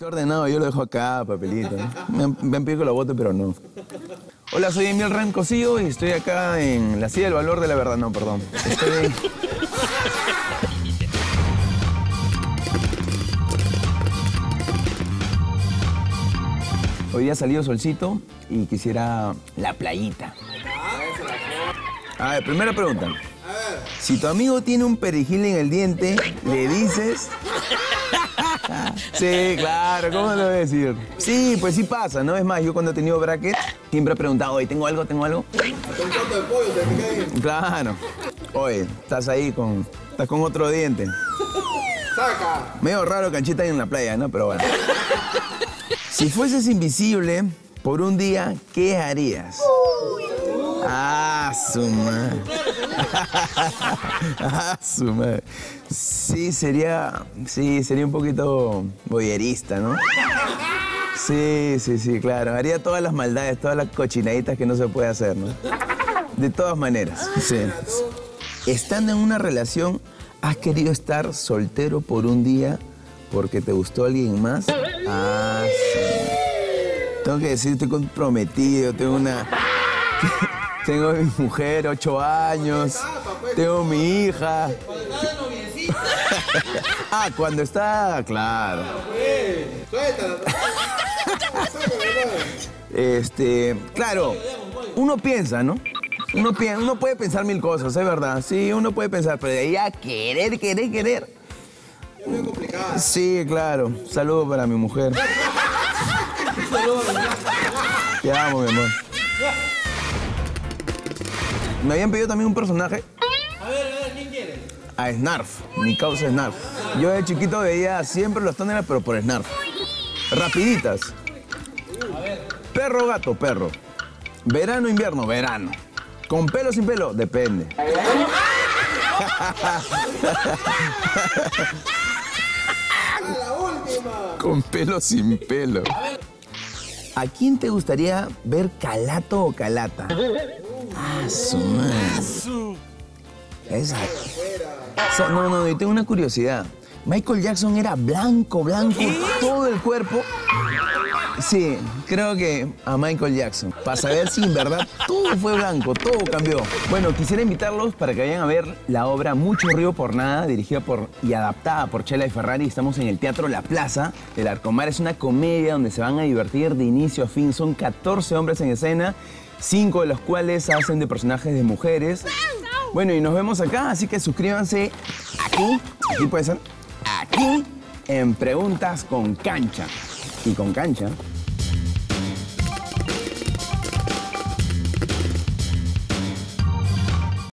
Qué ordenado, yo lo dejo acá, papelito. Me han pedido que lo bote, pero no. Hola, soy Emil Rancosillo y estoy acá en la silla del valor de la verdad. No, perdón. Estoy... Hoy día ha salido solcito y quisiera la playita. A ver, primera pregunta. Si tu amigo tiene un perejil en el diente, le dices... Sí, claro, ¿cómo no lo voy a decir? Sí, pues sí pasa, ¿no? Es más, yo cuando he tenido bracket, siempre he preguntado, oye, ¿tengo algo? ¿Tengo algo? Con corto de pollo te pica ahí. Claro. Oye, estás ahí con... Estás con otro diente. ¡Saca! Medio raro canchita en la playa, ¿no? Pero bueno. Si fueses invisible por un día, ¿qué harías? Ah, su madre. Ah, su madre. Sí, sería un poquito boyerista, ¿no? Sí, claro. Haría todas las maldades, todas las cochinaditas que no se puede hacer, ¿no? De todas maneras, sí. Estando en una relación, ¿has querido estar soltero por un día porque te gustó alguien más? Ah, sí. Tengo que decir, estoy comprometido, tengo mi mujer, 8 años, tengo mi hija. Ah, cuando está, claro. Suéltala. Claro, uno piensa, ¿no? Uno puede pensar mil cosas, es verdad. Sí, uno puede pensar, pero de ahí a querer. Es muy complicado. Sí, claro. Saludos para mi mujer. Te amo, mi amor. Me habían pedido también un personaje. A ver, ¿quién quiere? A Snarf, mi causa Snarf. Yo de chiquito veía siempre los toners, pero por Snarf. Rapiditas. Perro, gato, perro. Verano, invierno, verano. ¿Con pelo, sin pelo? Depende. La última. Con pelo, sin pelo. ¿A quién te gustaría ver calato o calata? Ah, su madre. Esa. No, yo tengo una curiosidad. Michael Jackson era blanco, todo el cuerpo. Sí, creo que a Michael Jackson. Para saber si en verdad todo fue blanco, todo cambió. Bueno, quisiera invitarlos para que vayan a ver la obra Mucho Río por Nada, dirigida y adaptada por Chela y Ferrari. Estamos en el Teatro La Plaza del Arcomar. Es una comedia donde se van a divertir de inicio a fin. Son 14 hombres en escena, 5 de los cuales hacen de personajes de mujeres. Bueno, y nos vemos acá, así que suscríbanse aquí puede ser, aquí en Preguntas con Cancha. Y con Cancha